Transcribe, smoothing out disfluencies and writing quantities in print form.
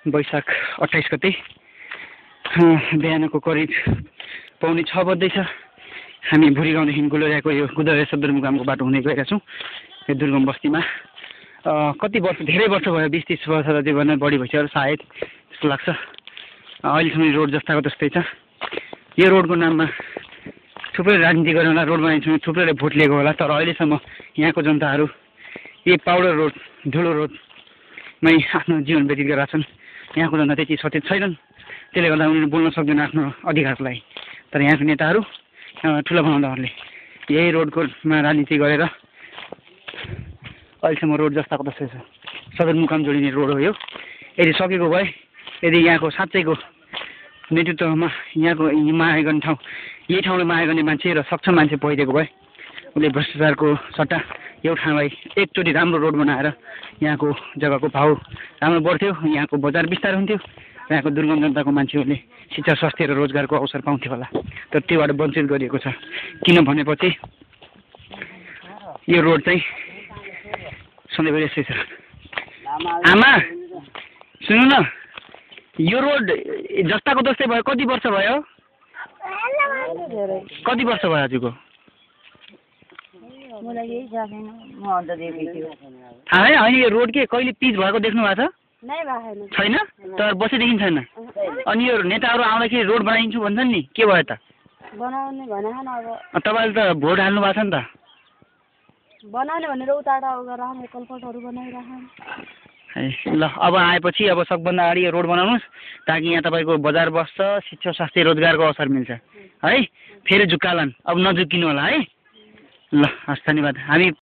वैशाख 28 गते बिहानको करिब 5:45 बज्दैछ। हामी भुरी गाउँदेखि गुलोरियाको यो गुदरे सदरमुकामको बाटो हुँदै गएका छौँ यो दुर्गम बस्तीमा। कति वर्ष, धेरै वर्ष भयो, 20-30 वर्ष जति भन्दा बढी भइसक्यो सायद जस्तो लाग्छ। अहिलेसम्म रोड जस्ताको त्यस्तै छ। यो रोडको नाममा थुप्रै राजनीति गरेर होला, रोड बनाइन्छ, थुप्रैले भोट लिएको होला, तर अहिलेसम्म यहाँको जनताहरू यही पाउडर रोड, धुलो रोडमै आफ्नो जीवन व्यतीत गरेका छन्। यहाँको जनता त्यति सचेत छैनन्, त्यसले गर्दा उनीहरू बोल्न सक्दैन आफ्नो अधिकारको लागि। तर यहाँको नेताहरू, ठुला बनाउँदाहरूले यही रोडकोमा राजनीति गरेर अहिलेसम्म रोड जस्ताको तस्तै छ। सदरमुकाम जोडिने रोड हो यो। यदि सकेको भए, यदि यहाँको साँच्चैको नेतृत्वमा यहाँको माया गर्ने ठाउँ, यही ठाउँले माया गर्ने मान्छे र सक्षम मान्छे भइदिएको भए उसले भ्रष्टाचारको सट्टा यो ठाउँलाई एकचोटि राम्रो रोड बनाएर यहाँको जग्गाको भाउ राम्रो बढ्थ्यो, यहाँको बजार विस्तार हुन्थ्यो, यहाँको दुर्गम जनताको मान्छेहरूले शिक्षा, स्वास्थ्य र रोजगारको अवसर पाउँथ्यो होला। तर त्योबाट वञ्चित गरिएको छ। किन भनेपछि यो रोड चाहिँ सधैँभरि यस्तै छ। आमा सुन्नु न, यो रोड जस्ताको तस्तै भयो, कति वर्ष भयो? कति वर्ष भयो हजुरको? थाहा छैन? होइन, यो रोड के कहिले पिच भएको देख्नु भएको छ? छैन? तर बसेदेखि छैन। अनि यो नेताहरू आउँदाखेरि रोड बनाइदिन्छु भन्छन् नि, के भयो त? तपाईँले त भोट हाल्नु भएको छ नि त। बनाउने भनेर उता कलपटहरू बनाइरहन्। ल अब आएपछि अब सबभन्दा अगाडि रोड बनाउनुहोस् ताकि यहाँ तपाईँको बजार बस्छ, शिक्षा, स्वास्थ्य, रोजगारको अवसर मिल्छ है। फेरि झुक्कालन, अब नझुक्किनु होला है। ल हस्, धन्यवाद। हामी